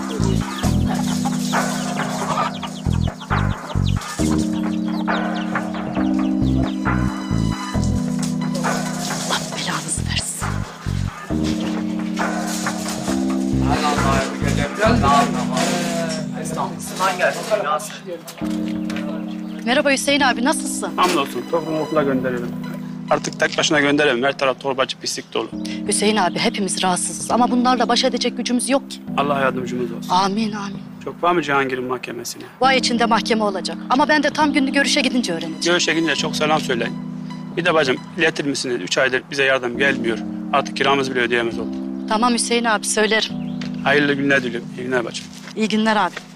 Belanızı versin. Merhaba Hüseyin abi, nasılsın? Hamdolsun. Topumu okula gönderiyorum. Artık tek başına gönderemem. Her taraf torbacı, pislik dolu. Hüseyin abi, hepimiz rahatsızız ama bunlarla baş edecek gücümüz yok ki. Allah yardımcımız olsun. Amin, amin. Çok var mı Cihangir'in mahkemesine? Bu ay içinde mahkeme olacak ama ben de tam günlü görüşe gidince öğreneceğim. Görüşe gidince çok selam söyleyin. Bir de bacım iletir misiniz? 3 aydır bize yardım gelmiyor. Artık kiramızı bile ödeyemez olduk. Tamam Hüseyin abi, söylerim. Hayırlı günler diliyorum. İyi günler bacım. İyi günler abi.